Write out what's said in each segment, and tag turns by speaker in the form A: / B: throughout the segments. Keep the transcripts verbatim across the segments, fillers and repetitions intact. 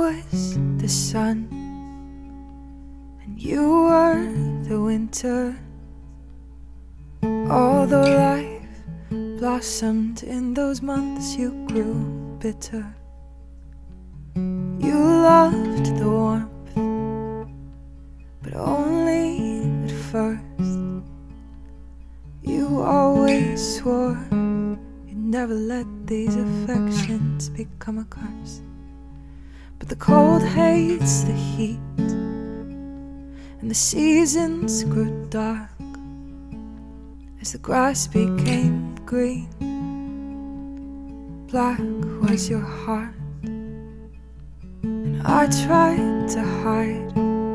A: was the sun, and you were the winter. Although life blossomed in those months, you grew bitter. You loved the warmth, but only at first. You always swore you'd never let these affections become a curse. But the cold hates the heat, and the seasons grew dark as the grass became green. Black was your heart, and I tried to hide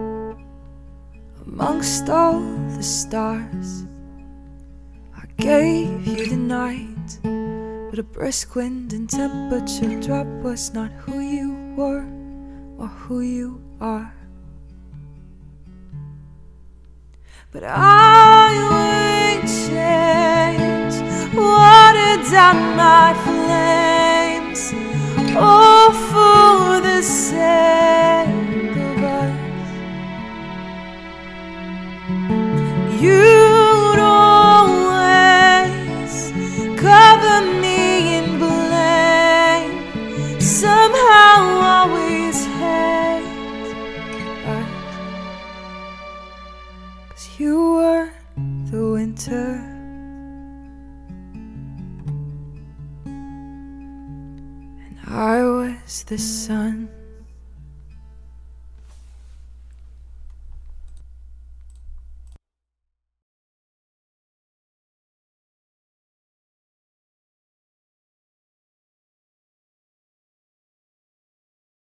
A: amongst all the stars. I gave you the night, but a brisk wind and temperature drop was not who you were or who you are. But I would change, water down my flames, all for the sake of us. You'd always cover me in blame, somehow always hate us. 'Cause you were the winter, and I was the sun.